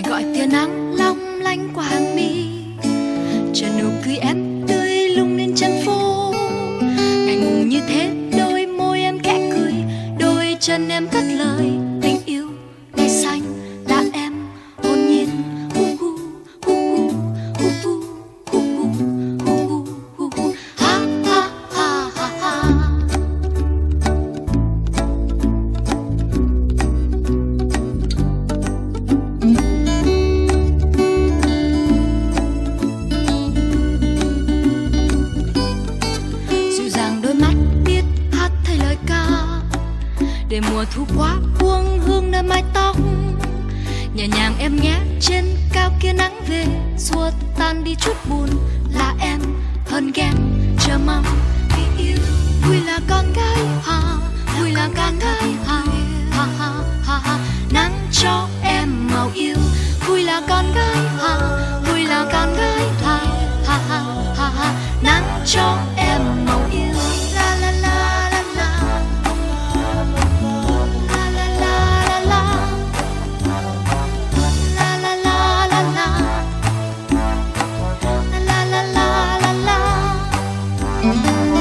gọi tia nắng long lanh qua hàng mi, chờ nụ cười em tươi lung lên chân phố. Ngày ngùng như thế, đôi môi em khẽ cười, đôi chân em cất lời tình yêu ngày xanh là em hồn nhiên. Hu hu hu hu hu hu hu hu hu hu ha ha ha ha ha. Dịu dàng đôi mắt biết hát thay lời ca, để mùa thu qua buông hương nơi mái tóc. Nhẹ nhàng em nhé, trên cao kia nắng về, xua tan đi chút buồn là em hơn ghen chờ mong vì yêu. Vui là con gái ha, vui là con gái ha ha ha ha ha. Nắng cho em màu yêu, vui là con gái ha, vui là con gái ha ha ha ha ha. Nắng cho em màu yêu. La la la la la. La la la la la. La la la la la. La la la la la.